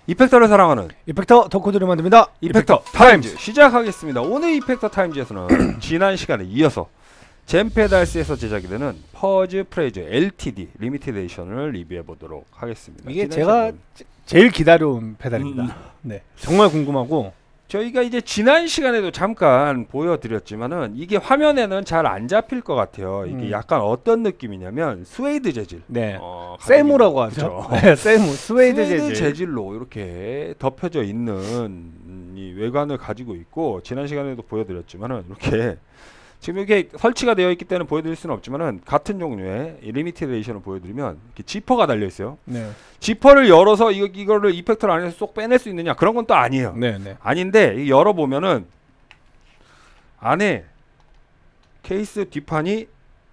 이펙터를 사랑하는 이펙터 덕후들이 만듭니다. 이펙터 타임즈 시작하겠습니다. 오늘 이펙터 타임즈에서는 지난 시간에 이어서 젠페달스에서 제작이 되는 퍼즈 프레이즈 LTD 리미티드 에디션을 리뷰해 보도록 하겠습니다. 이게 제가 제일 기다려온 페달입니다. 네, 정말 궁금하고 저희가 이제 지난 시간에도 잠깐 보여드렸지만은 이게 화면에는 잘 안 잡힐 것 같아요. 이게 약간 어떤 느낌이냐면 스웨이드 재질. 네. 세무라고 하죠. 네, 세무, 스웨이드 재질로 이렇게 덮여져 있는 이 외관을 가지고 있고 지난 시간에도 보여드렸지만은 이렇게 지금 이렇게 설치가 되어 있기 때문에 보여드릴 수는 없지만은 같은 종류의 리미티드 에디션을 보여드리면 이렇게 지퍼가 달려 있어요. 네. 지퍼를 열어서 이거를 이펙터를 안에서 쏙 빼낼 수 있느냐 그런 건 또 아니에요. 네, 네. 아닌데 열어 보면은 안에 케이스 뒷판이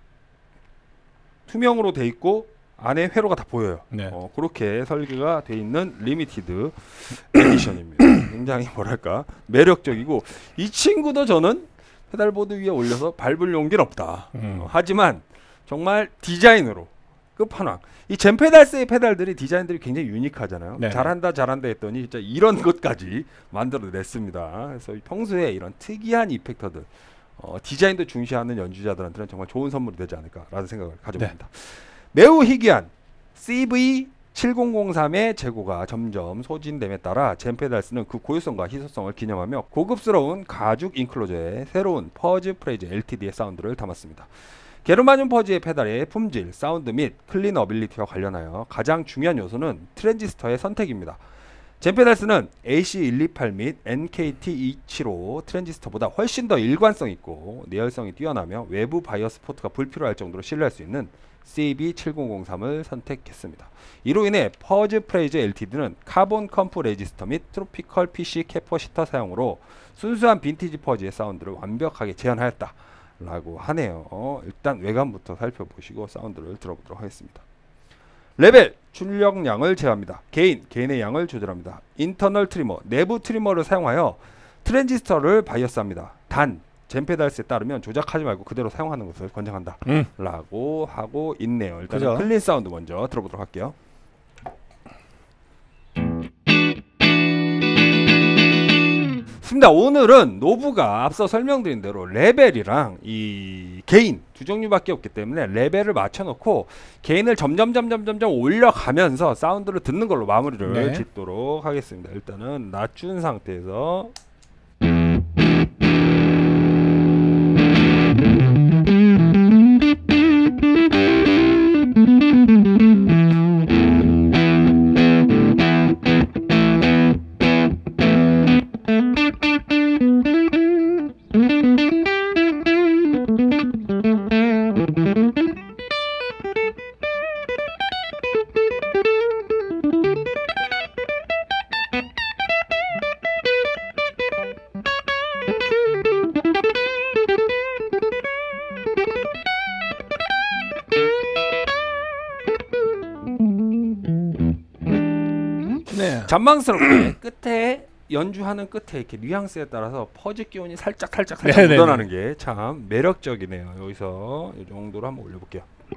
투명으로 돼 있고 안에 회로가 다 보여요. 네. 그렇게 설계가 돼 있는 리미티드 에디션입니다. 굉장히 뭐랄까 매력적이고 이 친구도 저는 페달보드 위에 올려서 밟을 용기는 없다. 하지만 정말 디자인으로 끝판왕. 이 젠페달스의 페달들이 디자인들이 굉장히 유니크하잖아요. 네. 잘한다 했더니 진짜 이런 것까지 만들어냈습니다. 그래서 평소에 이런 특이한 이펙터들 디자인도 중시하는 연주자들한테는 정말 좋은 선물이 되지 않을까라는 생각을 가져봅니다. 네. 매우 희귀한 CV7003의 재고가 점점 소진됨에 따라 젠페달스는 그 고유성과 희소성을 기념하며 고급스러운 가죽 인클로저에 새로운 퍼즈 프레이즈 LTD의 사운드를 담았습니다. 게르마늄 퍼즈의 페달의 품질, 사운드 및 클리너빌리티와 관련하여 가장 중요한 요소는 트랜지스터의 선택입니다. 젠페달스는 AC128 및 NKT275 트랜지스터보다 훨씬 더 일관성 있고 내열성이 뛰어나며 외부 바이어스 포트가 불필요할 정도로 신뢰할 수 있는 CV7003을 선택했습니다. 이로 인해 퍼즈 프레이즈 LTD는 카본 컴프 레지스터 및 트로피컬 PC 캐퍼시터 사용으로 순수한 빈티지 퍼즈의 사운드를 완벽하게 재현하였다 라고 하네요. 일단 외관부터 살펴보시고 사운드를 들어보도록 하겠습니다. 레벨, 출력량을 제어합니다. 개인의 양을 조절합니다. 인터널 트리머, 내부 트리머를 사용하여 트랜지스터를 바이어스합니다. 단 젠페달스에 따르면 조작하지 말고 그대로 사용하는 것을 권장한다 라고 하고 있네요. 일단 클린 사운드 먼저 들어보도록 할게요. 오늘은 노브가 앞서 설명드린 대로 레벨이랑 이 게인 두 종류밖에 없기 때문에 레벨을 맞춰놓고 게인을 점점 올려가면서 사운드를 듣는 걸로 마무리를 짓도록 하겠습니다. 일단은 낮춘 상태에서 전망스럽게 끝에 연주하는 끝에 이렇게 뉘앙스에 따라서 퍼즈 기온이 살짝 묻어나는 게 참 매력적이네요. 여기서 이 정도로 한번 올려볼게요.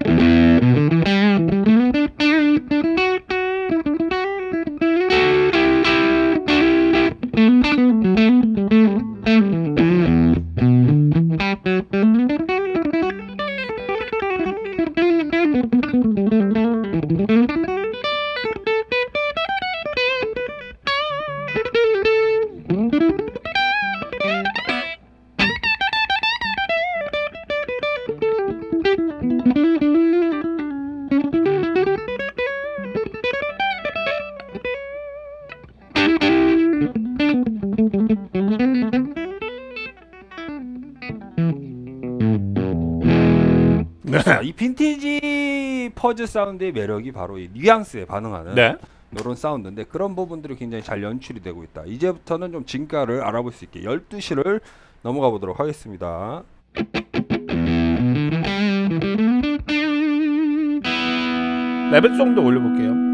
이 빈티지 퍼즈 사운드의 매력이 바로 이 뉘앙스에 반응하는 이런 사운드인데 그런 부분들이 굉장히 잘 연출이 되고 있다. 이제부터는 좀 진가를 알아볼 수 있게 12시를 넘어가 보도록 하겠습니다. 레벨 정도 올려볼게요.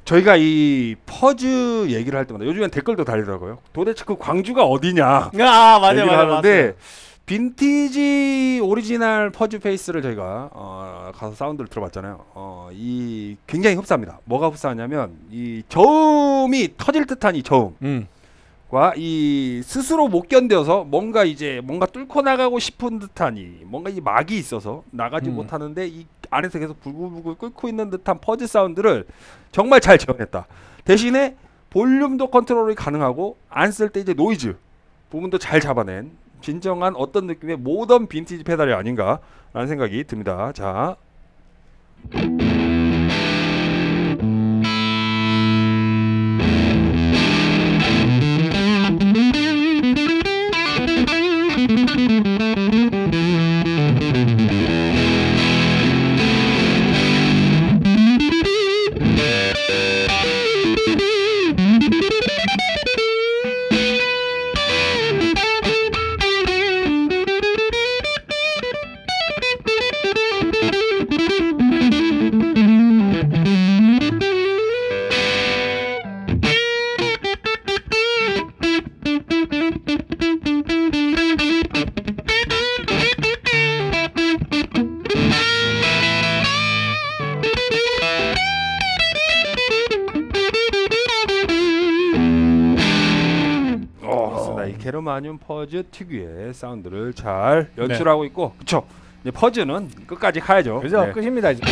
저희가 이 퍼즈 얘기를 할 때마다 요즘엔 댓글도 달리더라고요. 도대체 그 광주가 어디냐 아 맞아요, 얘기를 맞아요, 하는데 맞아요. 빈티지 오리지널 퍼즈 페이스를 저희가 가서 사운드를 들어봤잖아요. 이 굉장히 흡사합니다. 뭐가 흡사하냐면 이 저음이 터질 듯한 이 저음과 이 스스로 못 견뎌서 뭔가 뚫고 나가고 싶은 듯한 이 뭔가 이 막이 있어서 나가지 못하는데 이 안에서 계속 불글불글 끓고 있는 듯한 퍼즈 사운드를 정말 잘 재현했다. 대신에 볼륨도 컨트롤이 가능하고 안 쓸 때 이제 노이즈 부분도 잘 잡아낸 진정한 어떤 느낌의 모던 빈티지 페달이 아닌가라는 생각이 듭니다. 자. 이 게르마늄 퍼즈 특유의 사운드를 잘 연출하고 있고, 그쵸? 이제 퍼즈는 끝까지 가야죠. 그죠? 네. 끝입니다 이제.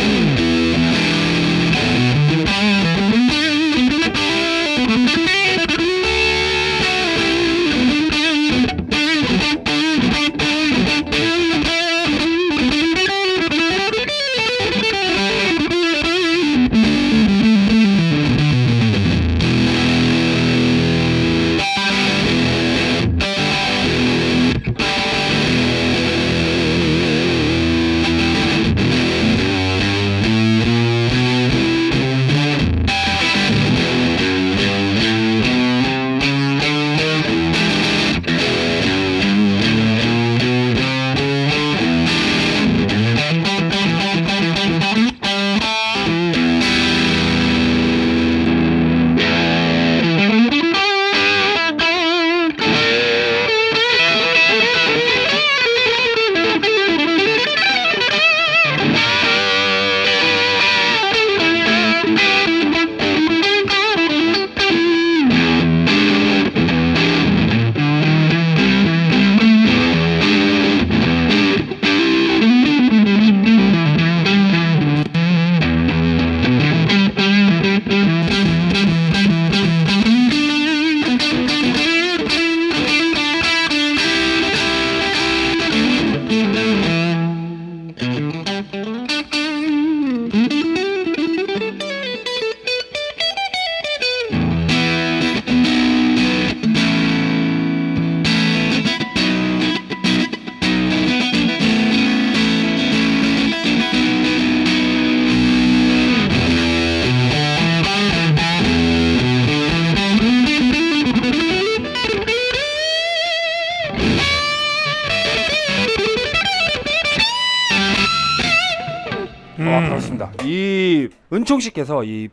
그렇습니다. 이 은총 씨께서 이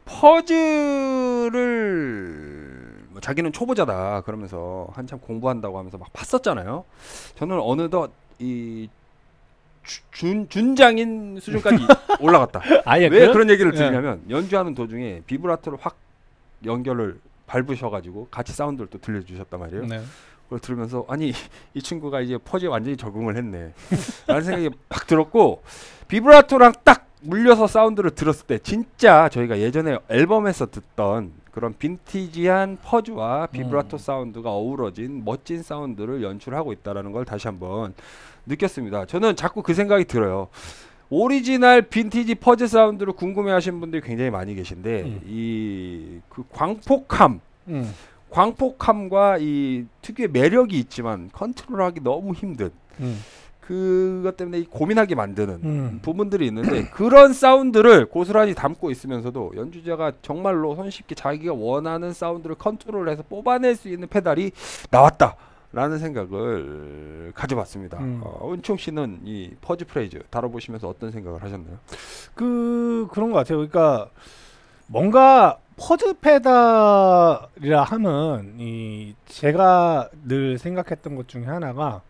퍼즈를 뭐 자기는 초보자다 그러면서 한참 공부한다고 하면서 막 봤었잖아요. 저는 어느덧 이 준장인 수준까지 올라갔다. 아예 왜 그런 얘기를 드리냐면 연주하는 도중에 비브라토를 확 연결을 밟으셔가지고 같이 사운드를 또 들려주셨단 말이에요. 네. 그걸 들으면서 아니 이 친구가 이제 퍼즈에 완전히 적응을 했네 라는 생각이 팍 들었고, 비브라토랑 딱 물려서 사운드를 들었을 때 진짜 저희가 예전에 앨범에서 듣던 그런 빈티지한 퍼즈와 비브라토 사운드가 어우러진 멋진 사운드를 연출하고 있다는 걸 다시 한번 느꼈습니다. 저는 자꾸 그 생각이 들어요. 오리지널 빈티지 퍼즈 사운드를 궁금해하시는 분들이 굉장히 많이 계신데 이 그 광폭함과 이 특유의 매력이 있지만 컨트롤하기 너무 힘든 그것 때문에 고민하게 만드는 부분들이 있는데 그런 사운드를 고스란히 담고 있으면서도 연주자가 정말로 손쉽게 자기가 원하는 사운드를 컨트롤해서 뽑아낼 수 있는 페달이 나왔다라는 생각을 가져봤습니다. 은총 씨는 이 퍼즈 프레이즈 다뤄보시면서 어떤 생각을 하셨나요? 그런 것 같아요. 그러니까 뭔가 퍼즈 페달이라 하면 제가 늘 생각했던 것 중에 하나가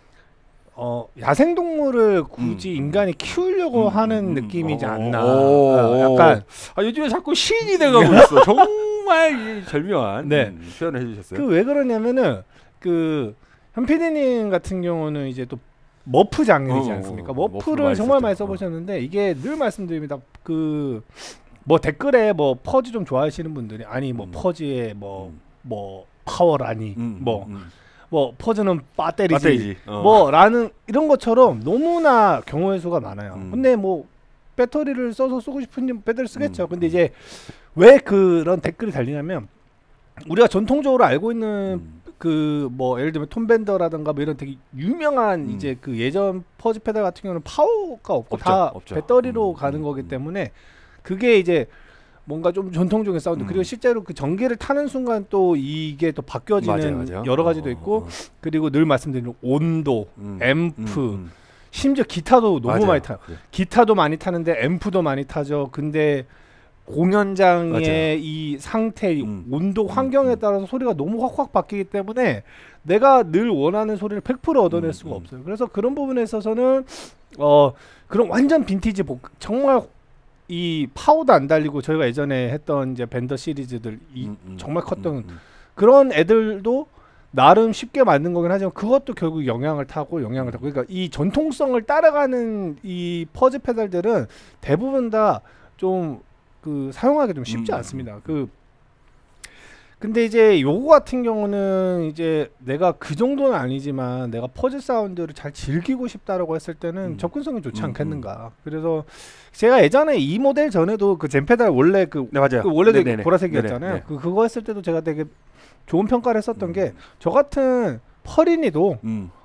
야생동물을 굳이 인간이 키우려고 하는 느낌이지 않나. 약간 요즘에 자꾸 시인이 돼가고 있어. 정말 절묘한 네. 표현을 해주셨어요. 왜 그러냐면은 현 PD님 같은 경우는 이제 또 머프 장인이지 않습니까? 머프를 정말 많이 써보셨는데 이게 늘 말씀드립니다. 뭐 댓글에 뭐 퍼즈 좀 좋아하시는 분들이 아니 뭐 퍼즈에 뭐 파워라니 뭐 퍼즈는 배터리지 뭐라는 이런 것처럼 너무나 경우의 수가 많아요. 근데 뭐 배터리를 써서 쓰고 싶은 배터리 쓰겠죠. 근데 이제 왜 그런 댓글이 달리냐면 우리가 전통적으로 알고 있는 뭐 예를 들면 톰 밴더라든가 뭐 이런 되게 유명한 이제 예전 퍼즈 페달 같은 경우는 파워가 없고 다 배터리로 가는 거기 때문에 그게 이제 뭔가 좀 전통적인 사운드 그리고 실제로 그 전기를 타는 순간 또 이게 또 바뀌어지는 맞아요. 여러 가지도 있고 그리고 늘 말씀드리는 온도, 앰프 심지어 기타도 너무 많이 타요. 기타도 많이 타는데 앰프도 많이 타죠. 근데 공연장의 이 상태, 온도, 환경에 따라서 소리가 너무 확확 바뀌기 때문에 내가 늘 원하는 소리를 100% 얻어낼 수가 없어요. 그래서 그런 부분에 있어서는 그런 완전 빈티지 정말 이 파워도 안 달리고 저희가 예전에 했던 이제 밴더 시리즈들 정말 컸던 그런 애들도 나름 쉽게 만든 거긴 하지만 그것도 결국 영향을 타고 그러니까 이 전통성을 따라가는 이 퍼즈 페달들은 대부분 다 좀 사용하기 좀 쉽지 않습니다. 근데 이제 요거 같은 경우는 이제 내가 그 정도는 아니지만 내가 퍼즈 사운드를 잘 즐기고 싶다라고 했을 때는 접근성이 좋지 않겠는가. 그래서 제가 예전에 이 모델 전에도 그 젠 페달 원래 맞아요. 원래도 보라색이었잖아요. 그거 했을 때도 제가 되게 좋은 평가를 했었던 게 저 같은 퍼린이도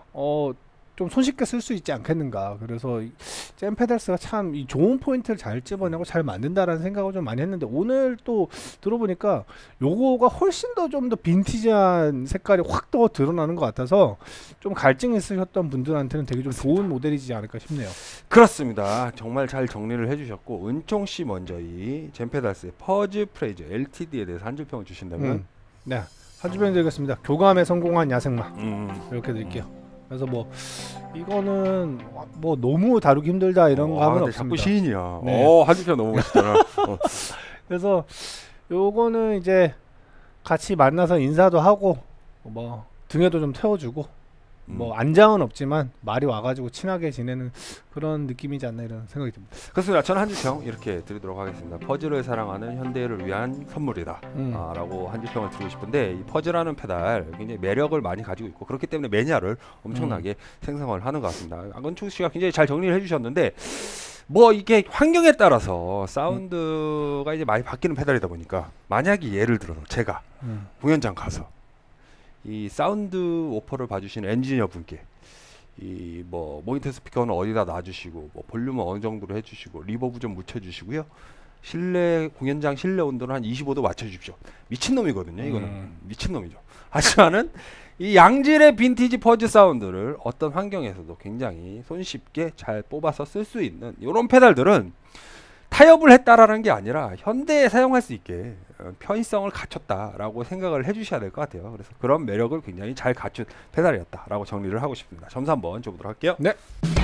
좀 손쉽게 쓸 수 있지 않겠는가. 그래서 젠 페달스가 참 이 좋은 포인트를 잘 집어내고 잘 만든다라는 생각을 좀 많이 했는데 오늘 또 들어보니까 요거가 훨씬 더 좀 더 빈티지한 색깔이 확 더 드러나는 것 같아서 좀 갈증이 있으셨던 분들한테는 되게 좀 좋은 모델이지 않을까 싶네요. 그렇습니다. 정말 잘 정리를 해주셨고 은총 씨 먼저 이 젠 페달스의 퍼즈 프레이즈 LTD에 대해서 한 줄 평을 주신다면 네, 한 줄 평 드리겠습니다. 교감에 성공한 야생마 이렇게 드릴게요. 그래서 뭐 이거는 뭐 너무 다루기 힘들다 이런 거 하면 없습니다. 자꾸 시인이야. 네. 한줄평 너무 멋있잖아. 그래서 요거는 이제 같이 만나서 인사도 하고 뭐 등에도 좀 태워주고 뭐 안장은 없지만 말이 와가지고 친하게 지내는 그런 느낌이지 않나 이런 생각이 듭니다. 그렇습니다. 저는 한 줄평 이렇게 드리도록 하겠습니다. 퍼즐을 사랑하는 현대를 위한 선물이다 라고 한 줄평을 드리고 싶은데 이 퍼즐이라는 페달 굉장히 매력을 많이 가지고 있고 그렇기 때문에 매니아를 엄청나게 생성을 하는 것 같습니다. 안건축 씨가 굉장히 잘 정리를 해주셨는데 뭐 이게 환경에 따라서 사운드가 이제 많이 바뀌는 페달이다 보니까 만약에 예를 들어서 제가 공연장 가서 이 사운드 오퍼를 봐주시는 엔지니어 분께 이 뭐 모니터 스피커는 어디다 놔주시고 뭐 볼륨은 어느 정도로 해주시고 리버브 좀 묻혀주시고요. 실내 공연장 실내 온도는 한 25도 맞춰주십시오. 미친놈이거든요. 이거는 미친놈이죠. 하지만은 이 양질의 빈티지 퍼즈 사운드를 어떤 환경에서도 굉장히 손쉽게 잘 뽑아서 쓸 수 있는 이런 페달들은 타협을 했다라는 게 아니라 현대에 사용할 수 있게 편의성을 갖췄다라고 생각을 해주셔야 될 것 같아요. 그래서 그런 매력을 굉장히 잘 갖춘 페달이었다라고 정리를 하고 싶습니다. 점수 한번 줘보도록 할게요. 네.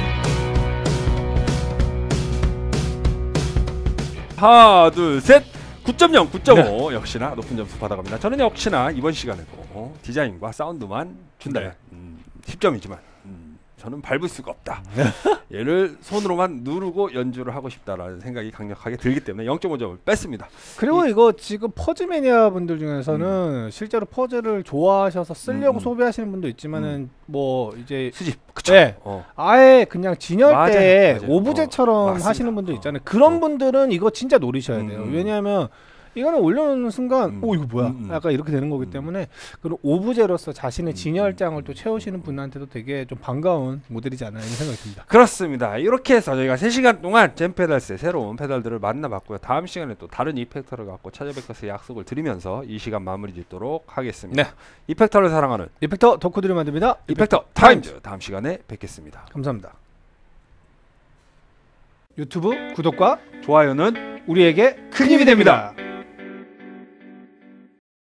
하나, 둘, 셋. 9.0, 9.5 역시나 높은 점수 받아갑니다. 저는 역시나 이번 시간에도 디자인과 사운드만 준다. 10점이지만 저는 밟을 수가 없다. 얘를 손으로만 누르고 연주를 하고 싶다라는 생각이 강력하게 들기 때문에 0.5점을 뺐습니다. 그리고 이거 지금 퍼즈 매니아 분들 중에서는 실제로 퍼즈를 좋아하셔서 쓰려고 소비하시는 분도 있지만은 뭐 이제 수집, 그쵸? 네. 아예 그냥 진열대에 맞아요. 오브제처럼 하시는 분도 있잖아요. 그런 분들은 이거 진짜 노리셔야 돼요. 왜냐하면 이거는 올려놓는 순간 이거 뭐야 약간 이렇게 되는 거기 때문에 그런 오브제로서 자신의 진열장을 또 채우시는 분한테도 되게 좀 반가운 모델이지 않나 이런 생각이 듭니다. 그렇습니다. 이렇게 해서 저희가 3시간 동안 젠 페달스의 새로운 페달들을 만나봤고요. 다음 시간에 또 다른 이펙터를 갖고 찾아뵐 것을 약속을 드리면서 이 시간 마무리 짓도록 하겠습니다. 네. 이펙터를 사랑하는 이펙터 덕후들이 만듭니다. 이펙터 타임즈. 다음 시간에 뵙겠습니다. 감사합니다. 유튜브 구독과 좋아요는 우리에게 큰 힘이 됩니다.